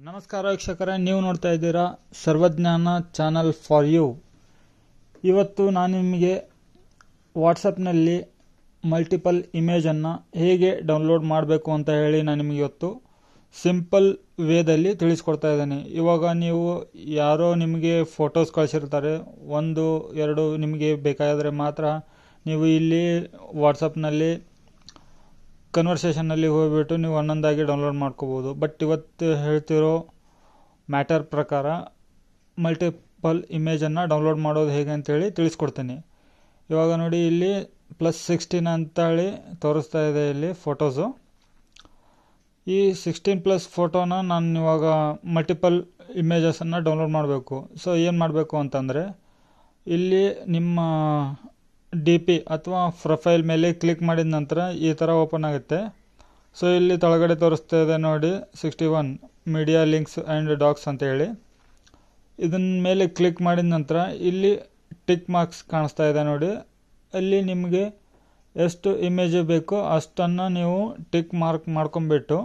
ನಮಸ್ಕಾರ ವೀಕ್ಷಕರೇ, ನೀವು ನೋಡ್ತಾ ಇದ್ದೀರಾ ಸರ್ವಜ್ಞಾನ ಚಾನಲ್ ಫಾರ್ ಯು. ಇವತ್ತು ನಾನು ನಿಮಗೆ ವಾಟ್ಸಪ್ನಲ್ಲಿ ಮಲ್ಟಿಪಲ್ ಇಮೇಜನ್ನು ಹೇಗೆ ಡೌನ್ಲೋಡ್ ಮಾಡಬೇಕು ಅಂತ ಹೇಳಿ ನಾನು ನಿಮಗೆ ಇವತ್ತು ಸಿಂಪಲ್ ವೇದಲ್ಲಿ ತಿಳಿಸ್ಕೊಡ್ತಾ ಇದ್ದೀನಿ. ಇವಾಗ ನೀವು ಯಾರೋ ನಿಮಗೆ ಫೋಟೋಸ್ ಕಳಿಸಿರ್ತಾರೆ, ಒಂದು ಎರಡು ನಿಮಗೆ ಬೇಕಾದರೆ ಮಾತ್ರ ನೀವು ಇಲ್ಲಿ ವಾಟ್ಸಪ್ನಲ್ಲಿ ಕನ್ವರ್ಸೇಷನ್ನಲ್ಲಿ ಹೋಗಿಬಿಟ್ಟು ನೀವು ಒಂದೊಂದಾಗಿ ಡೌನ್ಲೋಡ್ ಮಾಡ್ಕೋಬೋದು. ಬಟ್ ಇವತ್ತು ಹೇಳ್ತಿರೋ ಮ್ಯಾಟರ್ ಪ್ರಕಾರ ಮಲ್ಟಿಪಲ್ ಇಮೇಜನ್ನು ಡೌನ್ಲೋಡ್ ಮಾಡೋದು ಹೇಗೆ ಅಂತೇಳಿ ತಿಳಿಸ್ಕೊಡ್ತೀನಿ. ಇವಾಗ ನೋಡಿ, ಇಲ್ಲಿ +16 ಅಂತೇಳಿ ತೋರಿಸ್ತಾ ಇದೆ ಇಲ್ಲಿ ಫೋಟೋಸು. ಈ 16+ ಫೋಟೋನ ನಾನು ಇವಾಗ ಮಲ್ಟಿಪಲ್ ಇಮೇಜಸನ್ನು ಡೌನ್ಲೋಡ್ ಮಾಡಬೇಕು. ಸೊ ಏನು ಮಾಡಬೇಕು ಅಂತಂದರೆ, ಇಲ್ಲಿ ನಿಮ್ಮ DP ಅಥವಾ ಪ್ರೊಫೈಲ್ ಮೇಲೆ ಕ್ಲಿಕ್ ಮಾಡಿದ ನಂತರ ಈ ಥರ ಓಪನ್ ಆಗುತ್ತೆ. ಸೊ ಇಲ್ಲಿ ಕೆಳಗಡೆ ತೋರಿಸ್ತಾ ಇದೆ ನೋಡಿ 61 ಮೀಡಿಯಾ ಲಿಂಕ್ಸ್ ಆ್ಯಂಡ್ ಡಾಕ್ಸ್ ಅಂತೇಳಿ. ಇದನ್ನ ಮೇಲೆ ಕ್ಲಿಕ್ ಮಾಡಿದ ನಂತರ ಇಲ್ಲಿ ಟಿಕ್ ಮಾರ್ಕ್ಸ್ ಕಾಣಿಸ್ತಾ ಇದೆ ನೋಡಿ. ಅಲ್ಲಿ ನಿಮಗೆ ಎಷ್ಟು ಇಮೇಜ್ ಬೇಕೋ ಅಷ್ಟನ್ನು ನೀವು ಟಿಕ್ ಮಾರ್ಕ್ ಮಾಡ್ಕೊಂಬಿಟ್ಟು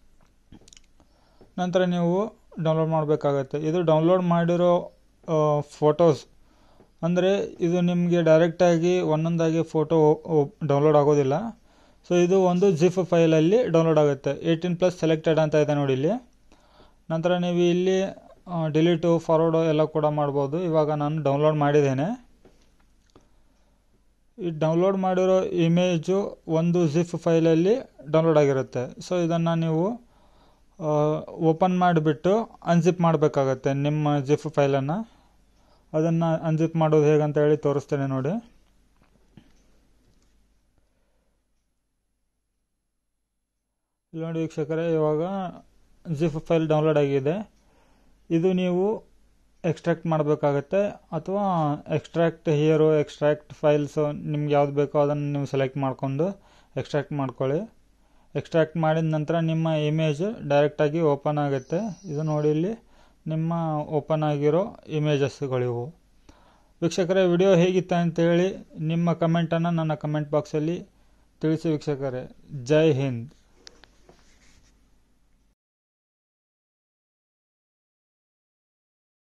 ನಂತರ ನೀವು ಡೌನ್ಲೋಡ್ ಮಾಡಬೇಕಾಗತ್ತೆ. ಇದು ಡೌನ್ಲೋಡ್ ಮಾಡಿರೋ ಫೋಟೋಸ್ ಅಂದರೆ ಇದು ನಿಮಗೆ ಡೈರೆಕ್ಟಾಗಿ ಒಂದೊಂದಾಗಿ ಫೋಟೋ ಡೌನ್ಲೋಡ್ ಆಗೋದಿಲ್ಲ. ಸೊ ಇದು ಒಂದು ಜಿಫ್ ಫೈಲಲ್ಲಿ ಡೌನ್ಲೋಡ್ ಆಗುತ್ತೆ. 18+ ಸೆಲೆಕ್ಟೆಡ್ ಅಂತ ಇದೆ ನೋಡಿ ಇಲ್ಲಿ. ನಂತರ ನೀವು ಇಲ್ಲಿ ಡಿಲೀಟು ಫಾರ್ವರ್ಡು ಎಲ್ಲ ಕೂಡ ಮಾಡ್ಬೋದು. ಇವಾಗ ನಾನು ಡೌನ್ಲೋಡ್ ಮಾಡಿದ್ದೇನೆ. ಈ ಡೌನ್ಲೋಡ್ ಮಾಡಿರೋ ಇಮೇಜು ಒಂದು ಜಿಫ್ ಫೈಲಲ್ಲಿ ಡೌನ್ಲೋಡ್ ಆಗಿರುತ್ತೆ. ಸೊ ಇದನ್ನು ನೀವು ಓಪನ್ ಮಾಡಿಬಿಟ್ಟು ಅನ್ಜಿಪ್ ಮಾಡಬೇಕಾಗತ್ತೆ ನಿಮ್ಮ ಜಿಫ್ ಫೈಲನ್ನು. ಅದನ್ನು ಅನ್ಜಿಪ್ ಮಾಡೋದು ಹೇಗಂತ ಹೇಳಿ ತೋರಿಸ್ತೇನೆ ನೋಡಿ. ಇಲ್ಲಿ ನೋಡಿ ವೀಕ್ಷಕರೇ, ಇವಾಗ ಜಿಫ್ ಫೈಲ್ ಡೌನ್ಲೋಡ್ ಆಗಿದೆ. ಇದು ನೀವು ಎಕ್ಸ್ಟ್ರಾಕ್ಟ್ ಮಾಡಬೇಕಾಗತ್ತೆ, ಅಥವಾ ಎಕ್ಸ್ಟ್ರಾಕ್ಟ್ ಹಿಯರು, ಎಕ್ಸ್ಟ್ರಾಕ್ಟ್ ಫೈಲ್ಸು, ನಿಮ್ಗೆ ಯಾವ್ದು ಬೇಕೋ ಅದನ್ನು ನೀವು ಸೆಲೆಕ್ಟ್ ಮಾಡಿಕೊಂಡು ಎಕ್ಸ್ಟ್ರಾಕ್ಟ್ ಮಾಡ್ಕೊಳ್ಳಿ. ಎಕ್ಸ್ಟ್ರಾಕ್ಟ್ ಮಾಡಿದ ನಂತರ ನಿಮ್ಮ ಇಮೇಜ್ ಡೈರೆಕ್ಟಾಗಿ ಓಪನ್ ಆಗುತ್ತೆ. ಇದು ನೋಡಿ, ಇಲ್ಲಿ ನಿಮ್ಮ ಓಪನ್ ಆಗಿರೋ ಇಮೇಜಸ್ಗಳಿವು. ವೀಕ್ಷಕರೇ, ವಿಡಿಯೋ ಹೇಗಿತ್ತು ಅಂತೇಳಿ ನಿಮ್ಮ ಕಮೆಂಟನ್ನು ನನ್ನ ಕಮೆಂಟ್ ಬಾಕ್ಸಲ್ಲಿ ತಿಳಿಸಿ ವೀಕ್ಷಕರೇ. ಜೈ ಹಿಂದ್.